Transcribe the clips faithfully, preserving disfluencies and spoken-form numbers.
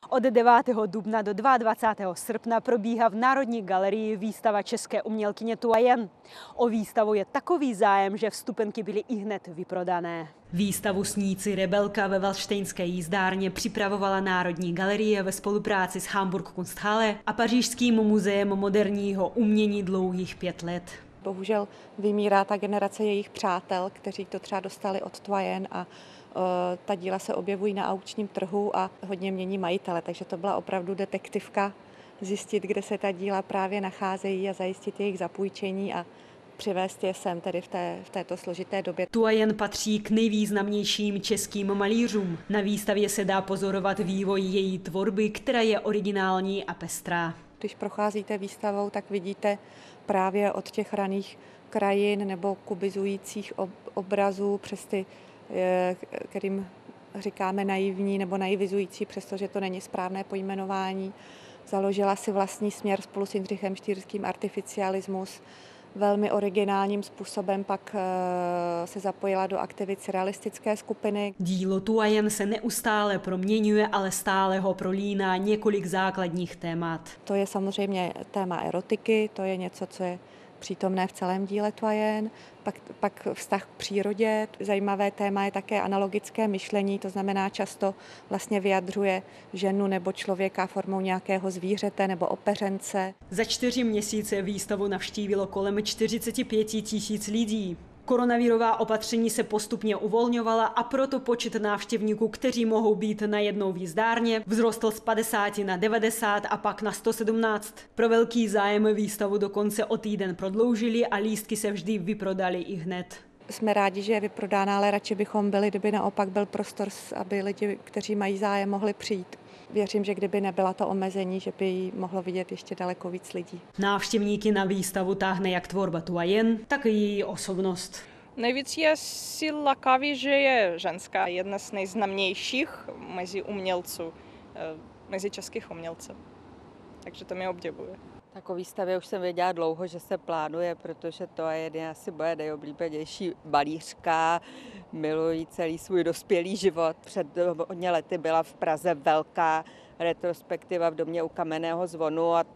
Od devátého dubna do dvacátého druhého srpna probíhá v Národní galerii výstava české umělkyně Tu Yen. O výstavu je takový zájem, že vstupenky byly ihned vyprodané. Výstavu Sníci rebelka ve Valštejnské jízdárně připravovala Národní galerie ve spolupráci s Hamburg Kunsthalle a Pařížským muzeem moderního umění dlouhých pět let. Bohužel vymírá ta generace jejich přátel, kteří to třeba dostali od Tu Yen a uh, ta díla se objevují na aukčním trhu a hodně mění majitele, takže to byla opravdu detektivka zjistit, kde se ta díla právě nacházejí a zajistit jejich zapůjčení a přivést je sem tedy v, té, v této složité době. Tu Yen patří k nejvýznamnějším českým malířům. Na výstavě se dá pozorovat vývoj její tvorby, která je originální a pestrá. Když procházíte výstavou, tak vidíte právě od těch raných krajin nebo kubizujících obrazů přes ty, kterým říkáme naivní nebo naivizující, přestože to není správné pojmenování. Založila si vlastní směr spolu s Jindřichem Štýrským artificialismus. Velmi originálním způsobem pak se zapojila do aktivit surrealistické skupiny. Dílo Tu Yen se neustále proměňuje, ale stále ho prolíná několik základních témat. To je samozřejmě téma erotiky, to je něco, co je přítomné v celém díle Tu Yen. Pak, pak vztah k přírodě. Zajímavé téma je také analogické myšlení, to znamená často vlastně vyjadřuje ženu nebo člověka formou nějakého zvířete nebo opeřence. Za čtyři měsíce výstavu navštívilo kolem čtyřicet pět tisíc lidí. Koronavirová opatření se postupně uvolňovala a proto počet návštěvníků, kteří mohou být na jednou v jízdárně, vzrostl z padesáti na devadesát a pak na sto sedmnáct. Pro velký zájem výstavu dokonce o týden prodloužili a lístky se vždy vyprodali ihned. Jsme rádi, že je vyprodána, ale radši bychom byli, kdyby naopak byl prostor, aby lidi, kteří mají zájem, mohli přijít. Věřím, že kdyby nebyla to omezení, že by ji mohlo vidět ještě daleko víc lidí. Návštěvníky na výstavu táhne jak tvorba Tu Yen, tak i její osobnost. Nejvíc je si lákavý, že je ženská, jedna z nejznámějších mezi umělců, mezi českých umělců. Takže to mě obdivuje. Tak o výstavě už jsem věděla dlouho, že se plánuje, protože To Yen je asi moje nejoblíbenější malířka, milují celý svůj dospělý život. Před hodně lety byla v Praze velká retrospektiva v domě u Kamenného zvonu a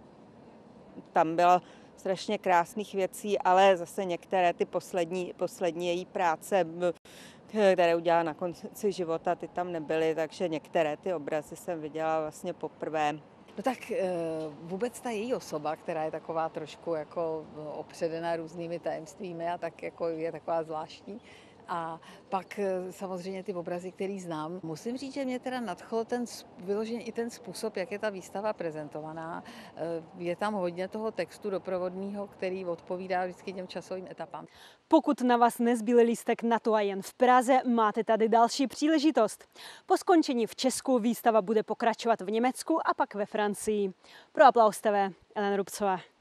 tam bylo strašně krásných věcí, ale zase některé ty poslední, poslední její práce, které udělala na konci života, ty tam nebyly, takže některé ty obrazy jsem viděla vlastně poprvé. No tak vůbec ta její osoba, která je taková trošku jako opředená různými tajemstvími a tak jako je taková zvláštní. A pak samozřejmě ty obrazy, který znám. Musím říct, že mě teda nadchl ten vyloženě i ten způsob, jak je ta výstava prezentovaná. Je tam hodně toho textu doprovodného, který odpovídá vždycky těm časovým etapám. Pokud na vás nezbyl lístek na Tu Yen v Praze, máte tady další příležitost. Po skončení v Česku výstava bude pokračovat v Německu a pak ve Francii. Pro Aplaus T V, Ellen Rubcová.